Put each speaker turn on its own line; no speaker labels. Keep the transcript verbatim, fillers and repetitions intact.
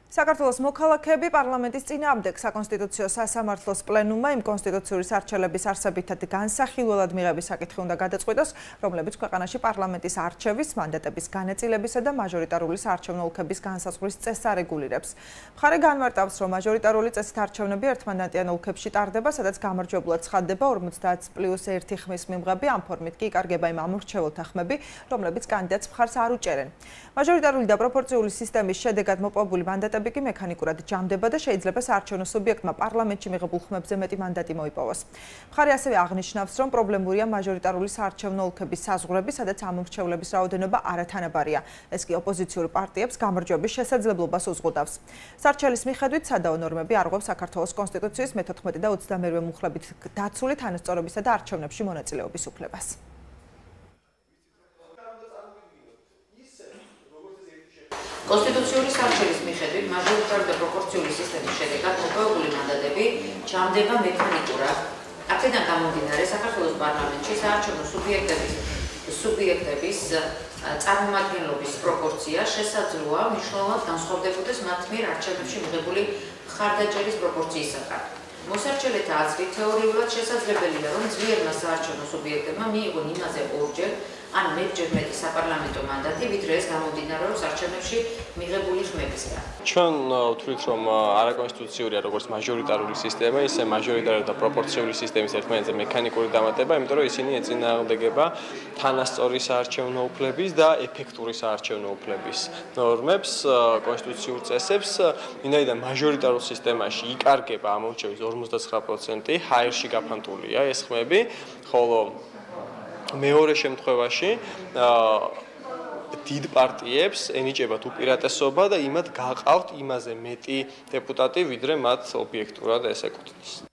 საქართველოს მოქალაქეები პარლამენტის წინააღმდეგ საკონსტიტუციო სასამართლოს პლენუმმა იმ კონსტიტუციური სარჩელების არსებითად განსახილველად მიღების საკითხი უნდა გადაწყვიტოს, რომლებიც ქვეყანაში პარლამენტის არჩევის, მანდატების განაწილებისა და მაჟორიტარული საარჩევნო ოლქების განსაზღვრის წესს არეგულირებს. მხარე განმარტავს, რომ მაჟორიტარული წესით არჩევნები ერთმანდატიან ოლქებში ტარდება, სადაც გამარჯვებულად ცხადდება ორმოცდაათ პლუს ერთი ხმის მიმღები, ამ ფორმით კი იკარგება იმ ამორჩეველთა ხმები, რომლებიც კანდიდატს მხარს არ უჭერენ. მაჟორიტარული და პროპორციული სისტემის შედეგად მოპოვებული მანდატები კი მექანიკურად ჯამდება და შეიძლება საარჩევნო სუბიექტმა პარლამენტში მიღებულ ხმებზე მეტი მანდატი მოიპოვოს. მხარე ასევე აღნიშნავს, რომ პრობლემურია მაჟორიტარული საარჩევნო ოლქების საზღვრები, სადაც ამორჩევლების რაოდენობა არათანაბარია. ეს კი ოპოზიციურ პარტიებს გამარჯვების შესაძლებლობას უზღუდავს. სარჩელის მიხედვით სადაო ნორმები არღვევს საქართველოს კონსტიტუციის მეთოთხმეტე და ოცდამერვე მუხლებით დაცული თანასწორობისა და არჩევნებში მონაწილეობის უფლებას.
კონსტიტუციური სარჩელის მიხედვით მაჟორიტარული და პროპორციული სისტემის შედეგად მოპოვებული მანდატები ჯამდება მექანიკურად. აქედან გამომდინარე, საქართველოს პარლამენტში საარჩევნო სუბიექტების სუბიექტების წარმომადგენლობის პროპორცია შესაძლოა მნიშვნელოვნად განსხვავდებოდეს მათ მიერ არჩევნებში მიღებული მხარდაჭერის პროპორციისაგან. მოსარჩელეთა აზრით თეორიულად შესაძლებელია, რომ ძლიერმა საარჩევნო სუბიექტებმა მიიღონ იმაზე ორჯერ ან მეტჯერ მეტი საპარლამენტო მანდატი, ვიდრე ეს გამომდინარეობს არჩევნებში მიღებული ხმებისგან.
ჩვენ ვთვლით, რომ არაკონსტიტუციურია როგორც მაჟორიტარული სისტემა, ისე მაჟორიტარული და პროპორციული სისტემის ერთმანეთზე მექანიკური დამატება, იმიტომ რომ ისინი ეწინააღმდეგება თანასწორი საარჩევნო უფლების და ეფექტური საარჩევნო უფლების ნორმებს, კონსტიტუციურ წესებს, ვინაიდან მაჟორიტარულ სისტემაში იკარგება ამორჩევის ორმოცდაცხრა პროცენტი, ჰაერში გაფანტულია ეს ხმები, ხოლო მეორე შემთხვევაში დიდ პარტიებს ენიჭებათ უპირატესობა და იმათ გაყავთ იმაზე მეტი დეპუტატი, ვიდრე მათ ობიექტურად ეს ეკუთვნის.